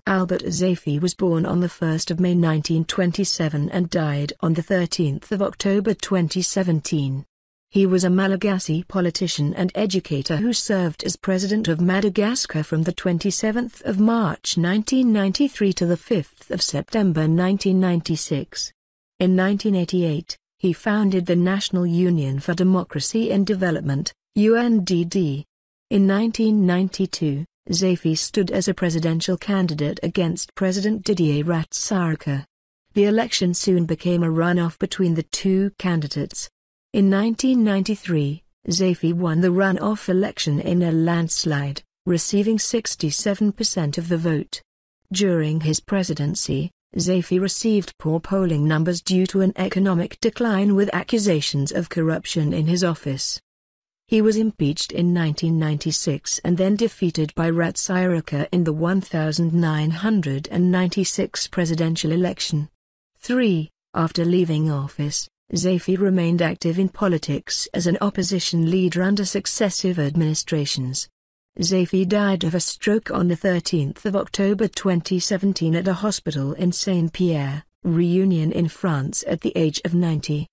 Albert Zafy was born on 1 May 1927 and died on 13 October 2017. He was a Malagasy politician and educator who served as President of Madagascar from 27 March 1993 to 5 September 1996. In 1988, he founded the National Union for Democracy and Development, UNDD. In 1992, Zafy stood as a presidential candidate against President Didier Ratsiraka. The election soon became a runoff between the two candidates. In 1993, Zafy won the runoff election in a landslide, receiving 67% of the vote. During his presidency, Zafy received poor polling numbers due to an economic decline with accusations of corruption in his office. He was impeached in 1996 and then defeated by Ratsiraka in the 1996 presidential election. 3. After leaving office, Zafy remained active in politics as an opposition leader under successive administrations. Zafy died of a stroke on 13 October 2017 at a hospital in Saint-Pierre, Réunion in France at the age of 90.